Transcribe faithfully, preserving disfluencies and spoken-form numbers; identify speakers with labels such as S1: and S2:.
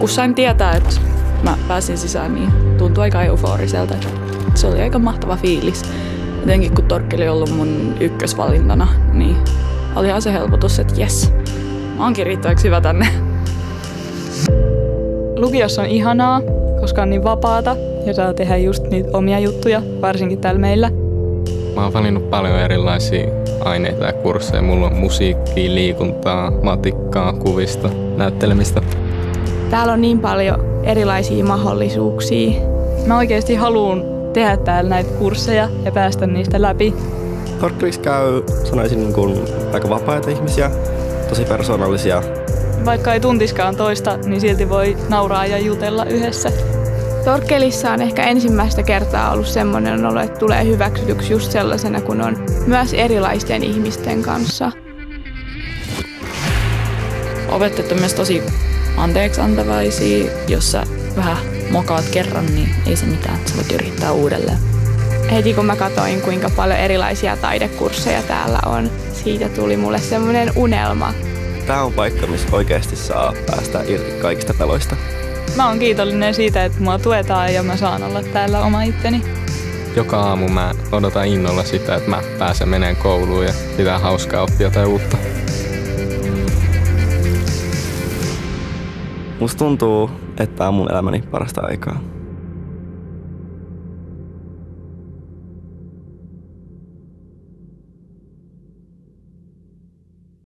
S1: kun sain tietää, että mä pääsin sisään, niin tuntui aika euforiselta. Se oli aika mahtava fiilis. Jotenkin kun Torkkeli on ollut mun ykkösvalintana, niin olihan se helpotus, että jes, mä oonkin riittäväksi hyvä tänne.
S2: Lukiossa on ihanaa, koska on niin vapaata ja saa tehdä just niitä omia juttuja, varsinkin täällä meillä.
S3: Mä oon valinnut paljon erilaisia aineita ja kursseja. Mulla on musiikkia, liikuntaa, matikkaa, kuvista, näyttelemistä.
S4: Täällä on niin paljon erilaisia mahdollisuuksia.
S2: Mä oikeasti haluan tehdä täällä näitä kursseja ja päästä niistä läpi.
S5: Torkkelissa käy, sanoisin, niin kuin aika vapaita ihmisiä, tosi persoonallisia.
S2: Vaikka ei tuntiskaan toista, niin silti voi nauraa ja jutella yhdessä.
S4: Torkkelissa on ehkä ensimmäistä kertaa ollut semmoinen olo, että tulee hyväksytyksi just sellaisena, kun on myös erilaisten ihmisten kanssa.
S1: Opettajat on myös tosi anteeksiantavaisia. Jos sä vähän mokaat kerran, niin ei se mitään, sä voit yrittää uudelleen.
S4: Heti kun mä katsoin, kuinka paljon erilaisia taidekursseja täällä on, siitä tuli mulle semmoinen unelma.
S5: Tää on paikka, missä oikeasti saa päästä irti kaikista peloista.
S2: Mä oon kiitollinen siitä, että mua tuetaan ja mä saan olla täällä oma itteni.
S3: Joka aamu mä odotan innolla sitä, että mä pääsen meneen kouluun ja pitää hauskaa oppia jotain uutta.
S5: Musta tuntuu, että tää on mun elämäni parasta aikaa.